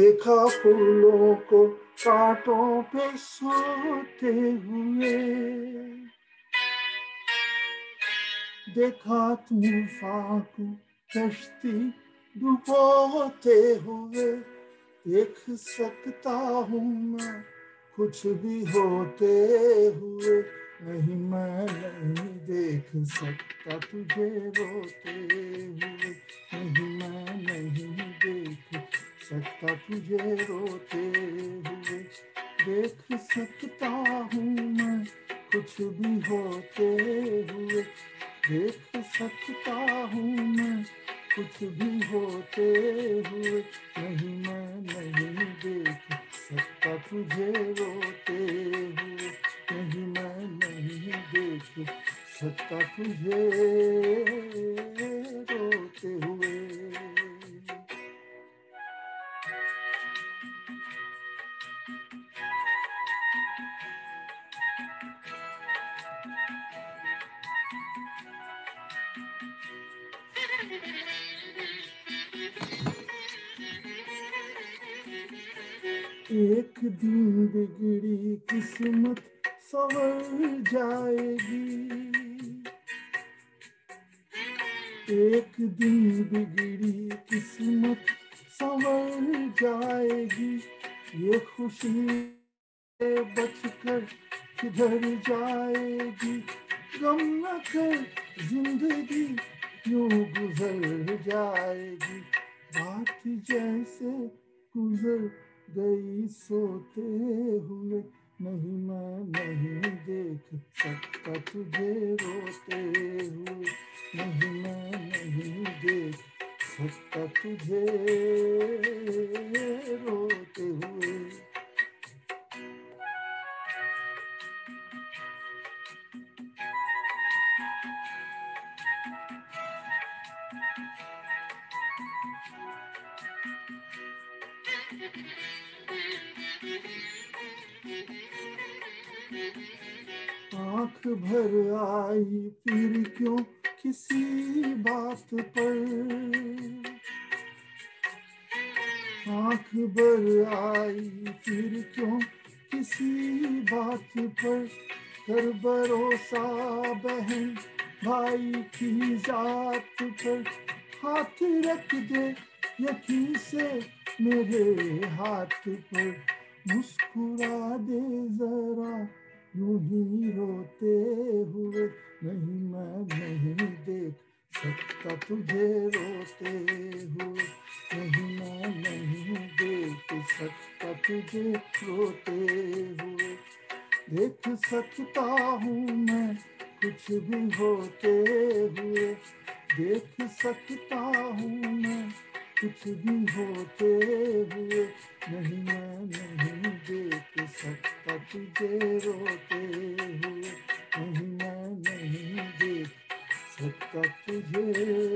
देखा फूलों को कांटों पे सोते हुए, देखा तूफान को कश्ती डुबोते हुए। देख सकता हूँ मैं कुछ भी होते हुए, नहीं मैं नहीं देख सकता तुझे रोते हुए, नहीं मैं नहीं देख सकता तुझे रोते हुए। देख सकता हूँ मैं कुछ भी होते हुए, देख सकता हूँ मैं कुछ भी होते हुए, नहीं मैं नहीं देख सकता तुझे रोते हुए, नहीं मैं नहीं देख सकता तुझे रोते हुए। एक दिन बिगड़ी किस्मत संवर जाएगी, एक दिन बिगड़ी किस्मत संवर जाएगी। ये खुशी बचकर किधर जाएगी, गम न कर जिंदगी यूं गुजर जाएगी। बात जैसे गुजर गई सोते हुए, नहीं मैं नहीं देख सकता तुझे रोते हुए, नहीं मैं नहीं देख सकता तुझे रोते हुए। आँख भर आई फिर क्यों किसी बात पर, आँख भर आई फिर क्यों किसी बात पर। कर भरोसा बहन भाई की जात पर, हाथ रख दे यकीन से मेरे हाथ पर। मुस्कुरा दे जरा यूं ही रोते हुए, नहीं मैं नहीं देख सकता तुझे रोते हुए, नहीं मैं नहीं देख सकता तुझे रोते हुए। देख सकता हूँ मैं कुछ भी होते हुए, देख सकता हूँ मैं कुछ भी होते हुए, नहीं मैं नहीं देख सकता तुझे रोते हुए, नहीं मैं नहीं देख सकता तुझे